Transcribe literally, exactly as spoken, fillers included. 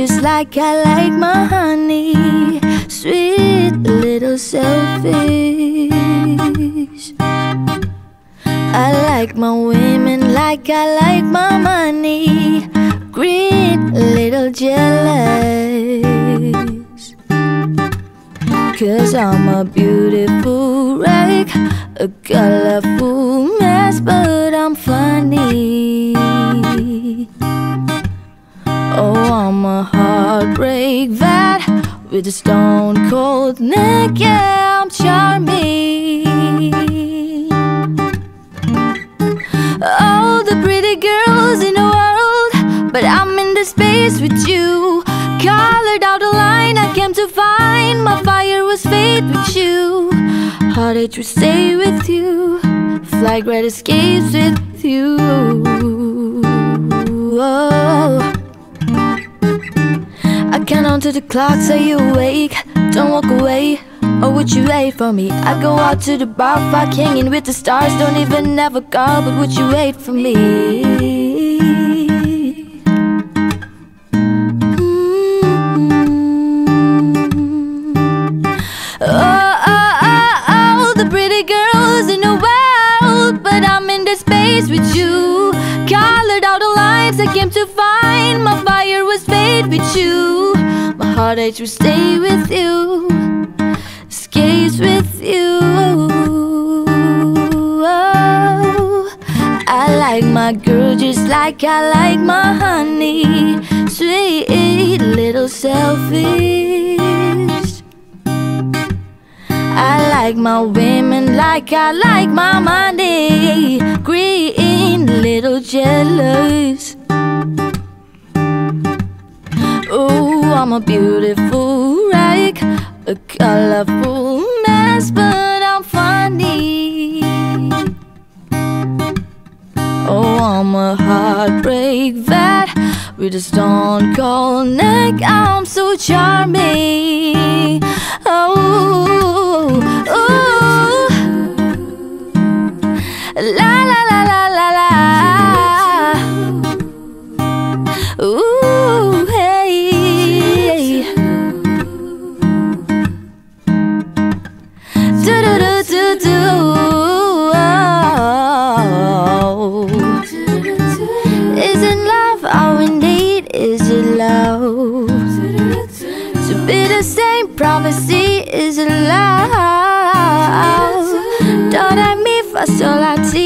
just like I like my honey. Sweet little selfish. I like my women like I like my money. Green little jealous. Cause I'm a beautiful wreck, a colorful mess, but I'm funny. Oh, I'm a heartbreak vat with a stone cold neck. Yeah, I'm charming. All the pretty girls in the world, but I'm in the space with you. Colored out a line I came to find. My fire was fate with you. Heartache will stay with you. Flight red escapes with you. Oh. I count on to the clock, say you awake. Don't walk away, or would you wait for me? I go out to the bar, fuck hanging with the stars. Don't even have a car, but would you wait for me? Mm-hmm. Oh, oh, oh, oh, the pretty girls in the world, but I'm in the space with you. Colored out the lines I came to find. My fire was fate with you. My heartache will stay with you. Escapes with you. Oh, I like my girl just like I like my honey. Sweet little selfish. I like my women like I like my money. Green little jealous. Oh, I'm a beautiful wreck, a colorful mess, but I'm funny. Oh, I'm a heartbreak vat with a stone cold neck. I'm so charming. Oh, oh, la la la la la la. Ooh, hey. Do do do do do. Oh. Is it love? All we need is it love? To be the same prophecy, is it love? Don't I me for solati?